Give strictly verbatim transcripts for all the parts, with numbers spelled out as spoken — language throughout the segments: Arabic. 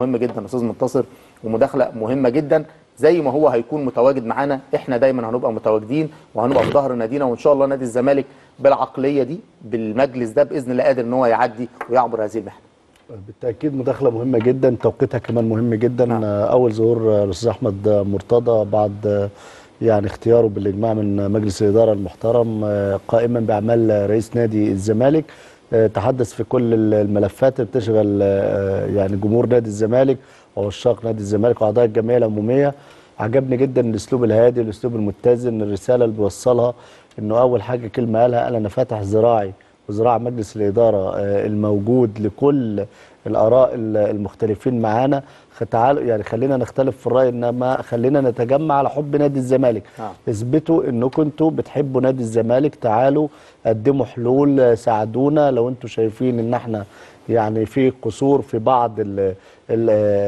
مهم جدا يا استاذ منتصر، ومداخله مهمه جدا. زي ما هو هيكون متواجد معانا، احنا دايما هنبقى متواجدين وهنبقى في ظهر نادينا، وان شاء الله نادي الزمالك بالعقليه دي بالمجلس ده باذن الله قادر ان هو يعدي ويعبر هذه المحنه. بالتاكيد مداخله مهمه جدا، توقيتها كمان مهم جدا. نعم. اول ظهور الاستاذ احمد مرتضى بعد يعني اختياره بالاجماع من مجلس الاداره المحترم قائما باعمال رئيس نادي الزمالك، تحدث في كل الملفات اللي بتشغل يعني جمهور نادي الزمالك وعشاق نادي الزمالك واعضاء الجمعيه العموميه. عجبني جدا الاسلوب الهادي، الاسلوب المتزن، الرساله اللي بيوصلها انه اول حاجه كلمه قالها قال انا فاتح ذراعي وذراع مجلس الاداره الموجود لكل الاراء المختلفين معانا. تعالوا يعني خلينا نختلف في الراي، انما خلينا نتجمع على حب نادي الزمالك. آه. اثبتوا انكم انتوا بتحبوا نادي الزمالك، تعالوا قدموا حلول، ساعدونا لو انتوا شايفين ان احنا يعني في قصور في بعض ال ال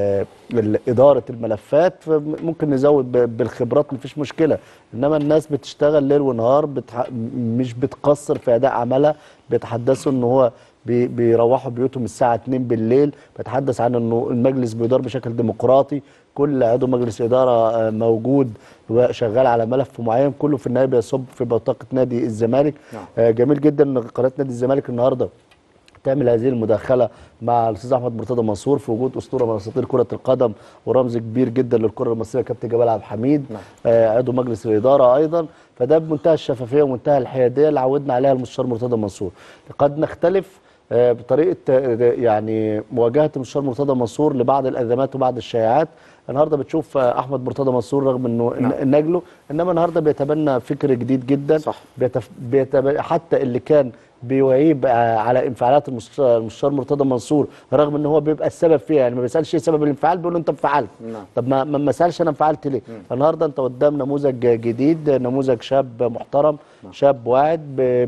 ال اداره الملفات، ممكن نزود بالخبرات مفيش مشكله. انما الناس بتشتغل ليل ونهار، بتح... مش بتقصر في اداء عملها. بيتحدثوا ان هو بي بيروحوا بيوتهم الساعه اتنين بالليل، بيتحدث عن انه المجلس بيدار بشكل ديمقراطي، كل عضو مجلس اداره موجود وشغال على ملف معين، كله في النهايه بيصب في بطاقه نادي الزمالك. آه جميل جدا ان قناه نادي الزمالك النهارده تعمل هذه المداخله مع الاستاذ احمد مرتضى منصور في وجود اسطوره من اساطير كره القدم ورمز كبير جدا للكره المصريه كابتن جمال عبد الحميد. نعم. آه عضو مجلس الاداره ايضا، فده بمنتهى الشفافيه ومنتهى الحياديه اللي عودنا عليها المستشار مرتضى منصور. قد نختلف آه بطريقه آه يعني مواجهه المستشار مرتضى منصور لبعض الازمات وبعض الشائعات. النهارده بتشوف آه احمد مرتضى منصور رغم انه نعم. نجله، انما النهارده بيتبنى فكر جديد جدا. صح. بيتف... بيتب... حتى اللي كان بيعيب على انفعالات المستشار مرتضى منصور رغم ان هو بيبقى السبب فيها، يعني ما بيسالش ايه سبب الانفعال، بيقول له انت انفعلت. نعم. طب ما ما سالش انا انفعلت ليه؟ مم. النهارده انت قدام نموذج جديد، نموذج شاب محترم. نعم. شاب واعد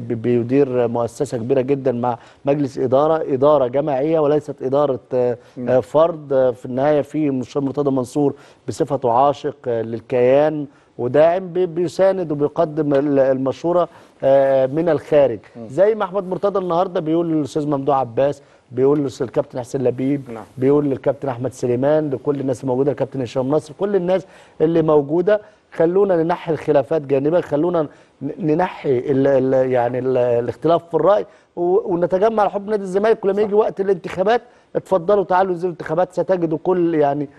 بيدير مؤسسه كبيره جدا مع مجلس اداره، اداره جماعيه وليست اداره نعم. فرد. في النهايه في المستشار مرتضى منصور بصفته عاشق للكيان وداعم بيساند وبيقدم المشوره من الخارج. زي ما احمد مرتضى النهارده بيقول للاستاذ ممدوح عباس، بيقول للكابتن حسين لبيب، نعم. بيقول للكابتن احمد سليمان، لكل الناس الموجوده، الكابتن هشام نصر، كل الناس اللي موجوده، خلونا ننحي الخلافات جانبا، خلونا ننحي ال ال يعني ال الاختلاف في الراي ونتجمع على حب نادي الزمالك. ولما يجي وقت الانتخابات اتفضلوا تعالوا انزلوا الانتخابات، ستجدوا كل يعني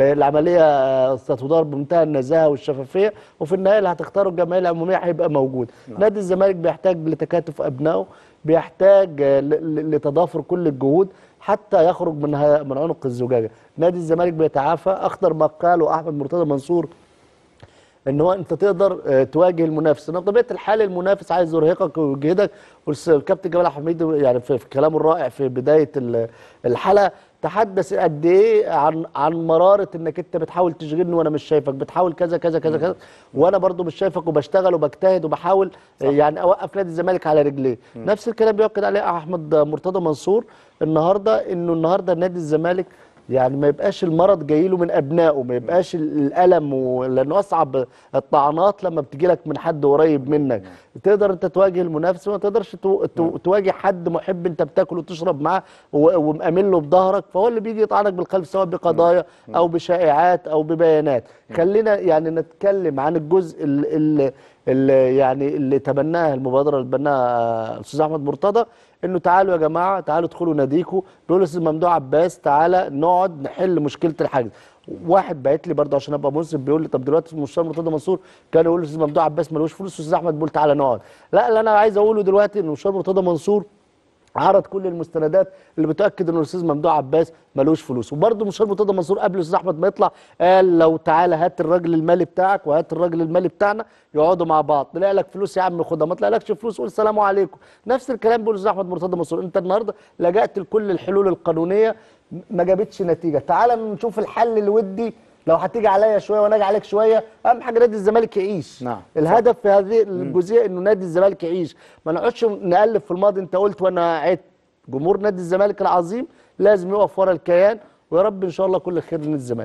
العمليه ستدار بمنتهى النزاهه والشفافيه، وفي النهايه اللي هتختاروا الجمعيه العموميه هيبقى موجود. نعم. نادي الزمالك بيحتاج لتكاتف ابنائه، بيحتاج لتضافر كل الجهود حتى يخرج من من عنق الزجاجه. نادي الزمالك بيتعافى. اخطر ما قاله احمد مرتضى منصور ان هو انت تقدر تواجه المنافس، ان بطبيعه الحال المنافس عايز يرهقك ويجهدك. والكابتن جمال عبد الحميد يعني في كلامه الرائع في بدايه الحلقه تحدث قد ايه عن عن مراره انك انت بتحاول تشغلني وانا مش شايفك، بتحاول كذا كذا كذا كذا وانا برضو مش شايفك، وبشتغل وبجتهد وبحاول صح. يعني اوقف نادي الزمالك على رجليه. نفس الكلام بيؤكد عليه احمد مرتضى منصور النهارده، انه النهارده نادي الزمالك يعني ما يبقاش المرض جاي له من ابنائه، ما يبقاش الالم و... لانه اصعب الطعنات لما بتجي لك من حد قريب منك. تقدر انت تواجه المنافس وما تقدرش تو... تو... تواجه حد محب انت بتاكل وتشرب معاه و... ومأمن له بظهرك، فهو اللي بيجي يطعنك بالخلف سواء بقضايا او بشائعات او ببيانات. خلينا يعني نتكلم عن الجزء اللي, اللي يعني اللي تبناها المبادره اللي تبناها الاستاذ احمد مرتضى، انه تعالوا يا جماعه تعالوا ادخلوا ناديكم. بيقول الاستاذ ممدوح عباس تعالى نقعد نحل مشكله الحجز. واحد باعت لي برضه عشان ابقى منصف بيقول لي طب دلوقتي المستشار مرتضى منصور كان يقول للاستاذ ممدوح عباس ملوش فلوس، والاستاذ احمد بيقول تعالى نقعد. لا اللي انا عايز اقوله دلوقتي ان المستشار مرتضى منصور عرض كل المستندات اللي بتاكد ان الاستاذ ممدوح عباس ملوش فلوس. وبرده المستشار مرتضى منصور قبل الاستاذ احمد ما يطلع قال لو تعالى هات الراجل المالي بتاعك وهات الراجل المالي بتاعنا يقعدوا مع بعض، طلع لك فلوس يا عم خدها، ما طلعلكش فلوس قول السلام عليكم. نفس الكلام بيقول الاستاذ احمد مرتضى منصور. انت النهارده لجأت لكل الحلول القانونيه ما جابتش نتيجه، تعالى نشوف الحل الودي لو هتيجي عليا شويه وانا اجي عليك شويه. اهم حاجه نادي الزمالك يعيش. نعم. الهدف في هذه الجزئيه انه نادي الزمالك يعيش، ما نقعدش نقلب في الماضي. انت قلت وانا عدت، جمهور نادي الزمالك العظيم لازم يقف ورا الكيان، ويا رب ان شاء الله كل خير للزمالك.